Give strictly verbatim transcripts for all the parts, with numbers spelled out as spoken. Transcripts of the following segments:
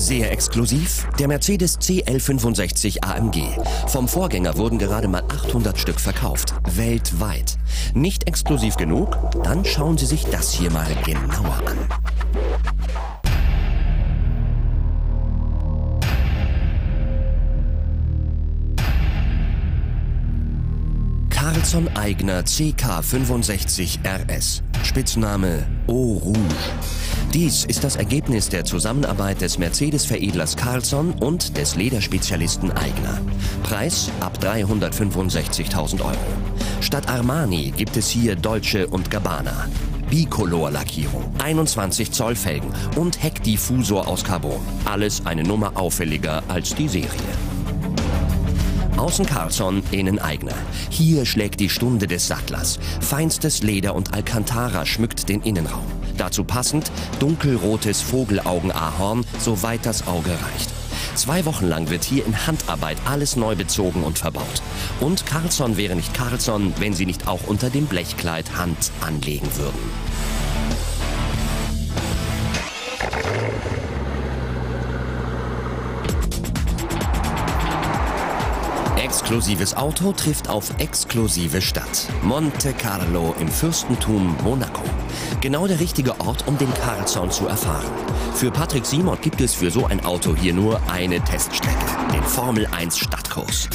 Sehr exklusiv, der Mercedes C L fünfundsechzig A M G. Vom Vorgänger wurden gerade mal achthundert Stück verkauft, weltweit. Nicht exklusiv genug? Dann schauen Sie sich das hier mal genauer an. Carlzon eigener C K fünfundsechzig R S, Spitzname Eau Rouge. Dies ist das Ergebnis der Zusammenarbeit des Mercedes-Veredlers Carlzon und des Lederspezialisten Aigner. Preis ab dreihundertfünfundsechzigtausend Euro. Statt Armani gibt es hier Dolce und Gabbana. Bicolor-Lackierung, einundzwanzig Zoll Felgen und Heckdiffusor aus Carbon. Alles eine Nummer auffälliger als die Serie. Außen Carlzon, innen Aigner. Hier schlägt die Stunde des Sattlers. Feinstes Leder und Alcantara schmückt den Innenraum. Dazu passend dunkelrotes Vogelaugen-Ahorn, soweit das Auge reicht. Zwei Wochen lang wird hier in Handarbeit alles neu bezogen und verbaut. Und Carlzon wäre nicht Carlzon, wenn sie nicht auch unter dem Blechkleid Hand anlegen würden. Exklusives Auto trifft auf exklusive Stadt. Monte Carlo im Fürstentum Monaco. Genau der richtige Ort, um den Carlzon zu erfahren. Für Patrick Simon gibt es für so ein Auto hier nur eine Teststrecke, den Formel eins Stadtkurs.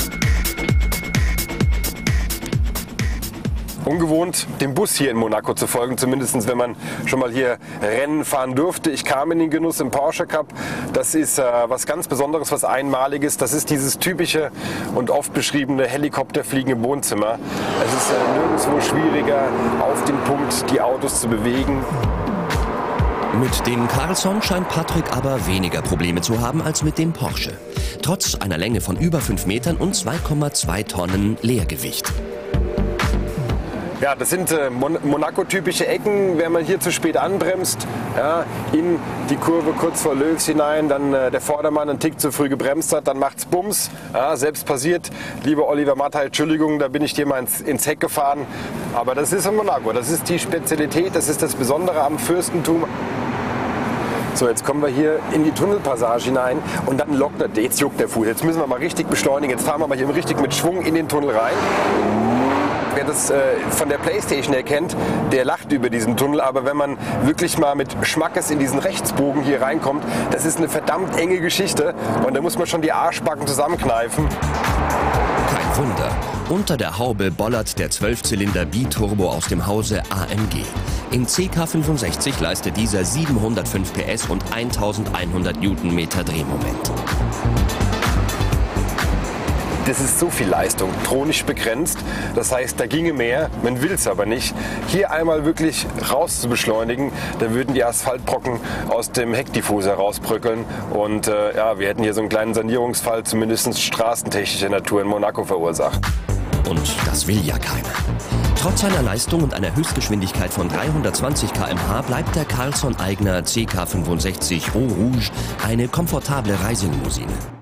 Ungewohnt, dem Bus hier in Monaco zu folgen, zumindest wenn man schon mal hier Rennen fahren durfte. Ich kam in den Genuss im Porsche Cup. Das ist äh, was ganz Besonderes, was Einmaliges. Das ist dieses typische und oft beschriebene Helikopterfliegen im Wohnzimmer. Es ist äh, nirgendwo schwieriger, auf den Punkt die Autos zu bewegen. Mit dem Carlzon scheint Patrick aber weniger Probleme zu haben als mit dem Porsche. Trotz einer Länge von über fünf Metern und zwei Komma zwei Tonnen Leergewicht. Ja, das sind äh, Mon Monaco-typische Ecken, wenn man hier zu spät anbremst, ja, in die Kurve kurz vor Löws hinein, dann äh, der Vordermann einen Tick zu früh gebremst hat, dann macht's Bums. Ja, selbst passiert, lieber Oliver Mattei, Entschuldigung, da bin ich dir mal ins, ins Heck gefahren. Aber das ist in Monaco, das ist die Spezialität, das ist das Besondere am Fürstentum. So, jetzt kommen wir hier in die Tunnelpassage hinein und dann lockt er, jetzt juckt der Fuß. Jetzt müssen wir mal richtig beschleunigen, jetzt fahren wir mal hier richtig mit Schwung in den Tunnel rein. Wer das äh, von der Playstation her kennt, der lacht über diesen Tunnel. Aber wenn man wirklich mal mit Schmackes in diesen Rechtsbogen hier reinkommt, das ist eine verdammt enge Geschichte. Und da muss man schon die Arschbacken zusammenkneifen. Kein Wunder. Unter der Haube bollert der Zwölfzylinder Biturbo aus dem Hause A M G. Im C K fünfundsechzig leistet dieser siebenhundertfünf P S und eintausendeinhundert Newtonmeter Drehmoment. Das ist so viel Leistung, tronisch begrenzt. Das heißt, da ginge mehr, man will es aber nicht. Hier einmal wirklich raus zu beschleunigen, da würden die Asphaltbrocken aus dem Heckdiffusor rausbröckeln. Und äh, ja, wir hätten hier so einen kleinen Sanierungsfall, zumindest straßentechnischer Natur in Monaco verursacht. Und das will ja keiner. Trotz seiner Leistung und einer Höchstgeschwindigkeit von dreihundertzwanzig Kilometer pro Stunde bleibt der Carlzon eigener C K fünfundsechzig Eau Rouge eine komfortable Reiselimousine.